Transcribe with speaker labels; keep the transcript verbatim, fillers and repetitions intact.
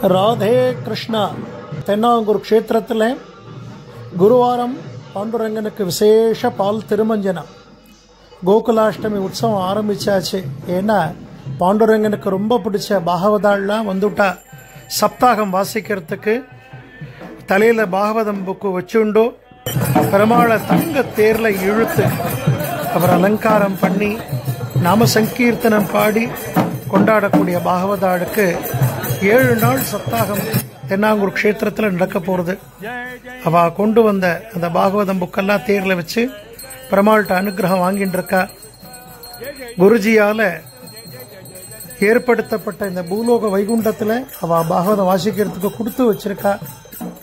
Speaker 1: ராதே கிருஷ்ணா. தென்னாங்கூர் க்ஷேத்திரத்தில் குருவாரம் பாண்டுரங்கனுக்கு விசேஷ பால் திருமஞ்சனம். கோகுலாஷ்டமி உற்சவம் ஆரம்பிச்சாச்சு. ஏன்னா பாண்டுரங்கனுக்கு ரொம்ப பிடிச்ச பாகவதாள்லாம் வந்துட்டா சப்தாகம் வாசிக்கிறதுக்கு. தலையில் பாகவதம் புக்கு வச்சுண்டோ பெருமாளை தங்க தேர்ல இழுத்து அவர் அலங்காரம் பண்ணி நாம சங்கீர்த்தனம் பாடி கொண்டாடக்கூடிய பாகவதாளுக்கு ஏழு நாள் சப்தாகம் தென்னாங்கூர் க்ஷேத்திரத்தில் நடக்க போகிறது. அவ கொண்டு வந்த அந்த பாகவதம் புக்கெல்லாம் தேரில் வச்சு பெருமாள்கிட்ட அனுகிரகம் வாங்கிட்டு இருக்கா. குருஜியால ஏற்படுத்தப்பட்ட இந்த பூலோக வைகுண்டத்தில் அவ பாகவதம் வாசிக்கிறதுக்கு கொடுத்து வச்சிருக்கா.